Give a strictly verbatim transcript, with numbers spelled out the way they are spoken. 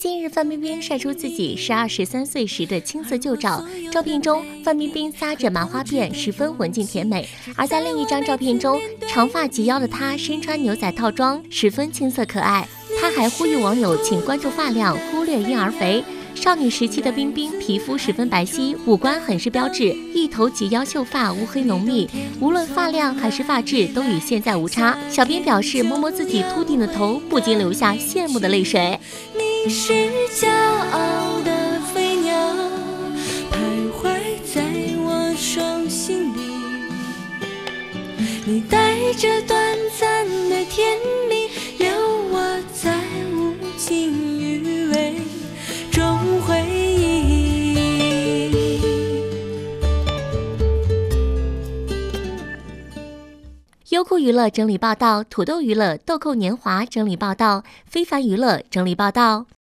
近日，范冰冰晒出自己十二、十三岁时的青涩旧照。照片中，范冰冰撒着麻花辫，十分文静甜美；而在另一张照片中，长发及腰的她身穿牛仔套装，十分青涩可爱。她还呼吁网友请关注发量，忽略婴儿肥。少女时期的冰冰皮肤十分白皙，五官很是标致，一头及腰秀发乌黑浓密，无论发量还是发质都与现在无差。小编表示，摸摸自己秃顶的头，不禁流下羡慕的泪水。 你是骄傲的飞鸟，徘徊在我手心里，你带着短暂的甜蜜，留我在无尽余味中回忆。 优酷娱乐整理报道，土豆娱乐豆蔻年华整理报道，非凡娱乐整理报道。